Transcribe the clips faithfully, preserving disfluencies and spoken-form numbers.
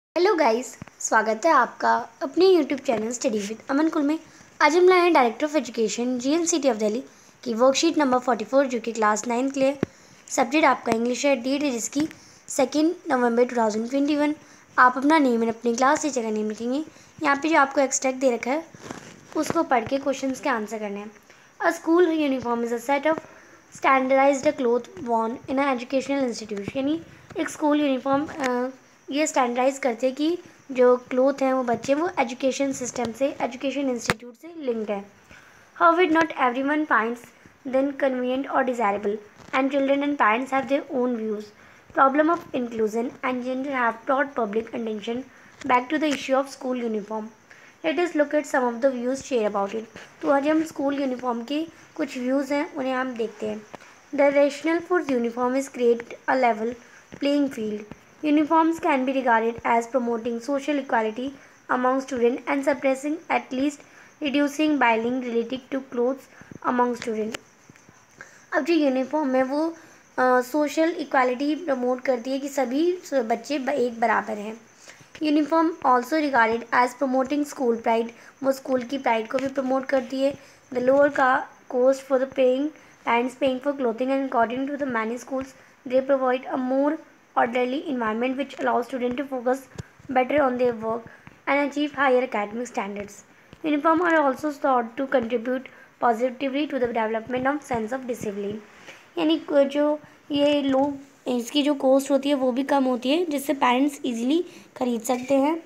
Hello guys, स्वागत है आपका अपने YouTube channel study with Aman कुल में। आज हम लाए हैं director of education GNCT of Delhi की वर्कशीट नंबर फोर्टी फोर, जो कि क्लास नाइन के लिए सब्जेक्ट आपका इंग्लिश है। डेट है जिसकी second November two thousand twenty one. आप अपना नेम एंड अपनी क्लास टीचर का नेम लिखेंगे। यहाँ पे जो आपको एक्सट्रैक्ट दे रखा है उसको पढ़ के क्वेश्चन के आंसर करने हैं। A school uniform is a set of standardised cloth worn in a educational institution. यानी एक स्कूल यूनिफॉर्म ये स्टैंडर्डाइज करते हैं कि जो क्लोथ हैं वो बच्चे वो एजुकेशन सिस्टम से, एजुकेशन इंस्टीट्यूट से लिंक्ड है। However, not everyone finds them convenient or desirable, and children and parents have their own views. Problem of inclusion and gender have brought public attention back to the issue of school uniform. Let us look at some of the views shared about it. तो आज हम school uniform के कुछ views हैं उन्हें हम देखते हैं। The rationale for uniform is create a level playing field. Uniforms can be regarded as promoting social equality among students and suppressing, at least reducing biling related to clothes among students. अब जो uniform है वो social equality promote करती है कि सभी बच्चे एक बराबर हैं। Uniform also regarded as promoting school pride, वो स्कूल की प्राइड को भी प्रमोट करती है। द लोअर का cost for the paying parents paying for clothing, and according to the many schools they provide a more orderly environment which allows students to focus better on their work and achieve higher academic standards. Uniform are also thought to contribute positively to the development of sense of discipline. यानी जो ये लोग इसकी जो cost होती है वो भी कम होती है, जिससे पेरेंट्स इजीली खरीद सकते हैं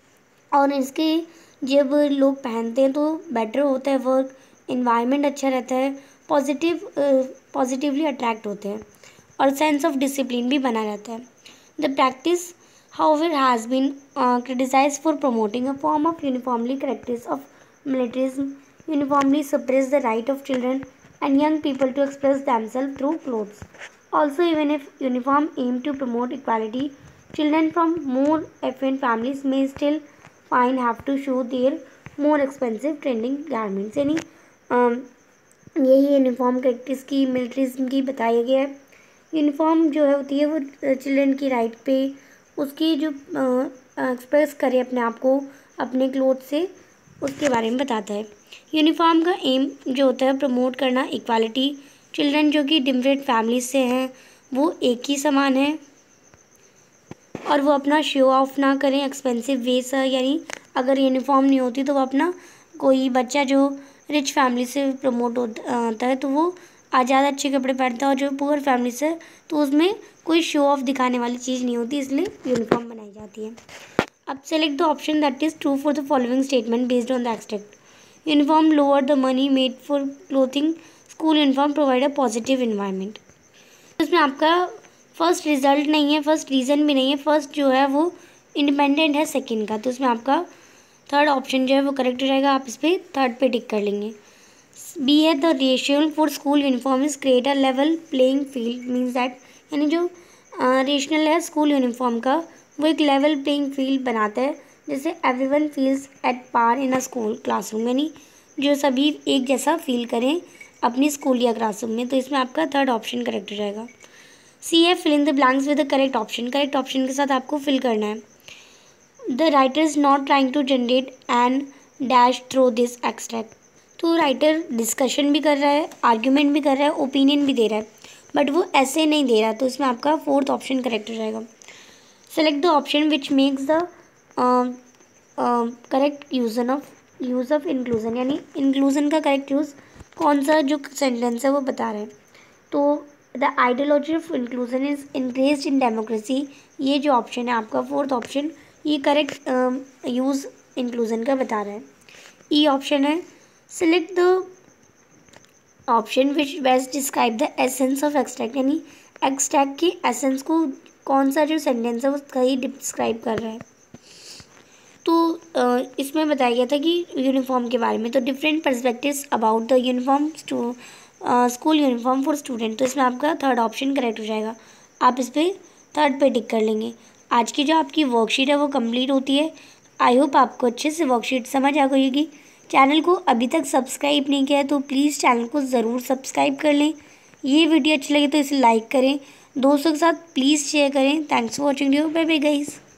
और इसके जब लोग पहनते हैं तो बेटर होता है वर्क, इन्वायरमेंट अच्छा रहता है, पॉजिटिव पॉजिटिवली अट्रैक्ट होते हैं और सेंस ऑफ डिसिप्लिन भी बना रहता है। The practice however has been uh, criticized for promoting a form of uniformly characteristics of militarism, uniformly suppress the right of children and young people to express themselves through clothes. Also, even if uniform aim to promote equality, children from more affluent families may still find have to show their more expensive trending garments. यानी यही uniform characters की militarism की बताया गया है। Uniform जो है होती है वो चिल्ड्रन की राइट पे उसकी जो एक्सप्रेस करे अपने आप को अपने क्लोथ से, उसके बारे में बताता है। यूनिफॉर्म का एम जो होता है प्रमोट करना इक्वालिटी। चिल्ड्रन जो कि डिफरेंट फैमिलीज से हैं वो एक ही समान है और वो अपना शो ऑफ ना करें एक्सपेंसिव वे से। यानी अगर यूनिफॉर्म नहीं होती तो वो अपना कोई बच्चा जो रिच फैमिली से प्रमोट होता है तो वो आज ज़्यादा अच्छे कपड़े पहनता है, और जो पुअर फैमिली से तो उसमें कोई शो ऑफ दिखाने वाली चीज़ नहीं होती, इसलिए यूनिफॉर्म बनाई जाती है। अब select the option that is true for the following statement based on the extract. Uniform lower the money made for clothing, school uniform provide a positive environment. इसमें आपका फर्स्ट रिजल्ट नहीं है, फर्स्ट रीज़न भी नहीं है, first जो है वो इंडिपेंडेंट है सेकेंड का, तो इसमें आपका थर्ड ऑप्शन जो है वो करेक्ट हो जाएगा। आप इस पर थर्ड पे टिक कर लेंगे। बी है the rationale for school uniform is create a level playing field, means that यानी जो रेशनल है स्कूल यूनिफॉर्म का वो एक लेवल प्लेइंग फील्ड बनाता है जिससे everyone feels at par in a school classroom, यानी जो सभी एक जैसा फील करें अपनी स्कूल या क्लासरूम में। तो इसमें आपका थर्ड ऑप्शन करेक्ट हो जाएगा। सी है fill in the blanks with the correct option. Correct option के साथ आपको फिल करना है। The writer is not trying to generate and dash through this extract. तो राइटर डिस्कशन भी कर रहा है, आर्ग्यूमेंट भी कर रहा है, ओपिनियन भी दे रहा है, बट वो ऐसे नहीं दे रहा, तो इसमें आपका फोर्थ ऑप्शन करेक्ट हो जाएगा। Select the option which makes the correct usage of use of inclusion, यानी इंक्लूजन का करेक्ट यूज़ कौन सा जो सेंटेंस है वो बता रहा है। तो the ideology of inclusion is increased in democracy, ये जो ऑप्शन है आपका फोर्थ ऑप्शन, ये करेक्ट यूज़ इंक्लूजन का बता रहा है। ई ऑप्शन है select the option which best describe the essence of extract, यानी एक्सट्रैक्ट की एसेंस को कौन सा जो सेंटेंस है वो सही डिस्क्राइब कर रहा है। तो इसमें बताया गया था कि यूनिफॉर्म के बारे में, तो different perspectives about the uniform school uniform for student, तो इसमें आपका थर्ड ऑप्शन करेक्ट हो जाएगा। आप इस पर थर्ड पे टिक कर लेंगे। आज की जो आपकी वर्कशीट है वो कंप्लीट होती है। आई होप आपको अच्छे से वर्कशीट समझ आ गई होगी। चैनल को अभी तक सब्सक्राइब नहीं किया है तो प्लीज़ चैनल को ज़रूर सब्सक्राइब कर लें। ये वीडियो अच्छी लगे तो इसे लाइक करें, दोस्तों के साथ प्लीज़ शेयर करें। Thanks for watching video. Bye bye guys.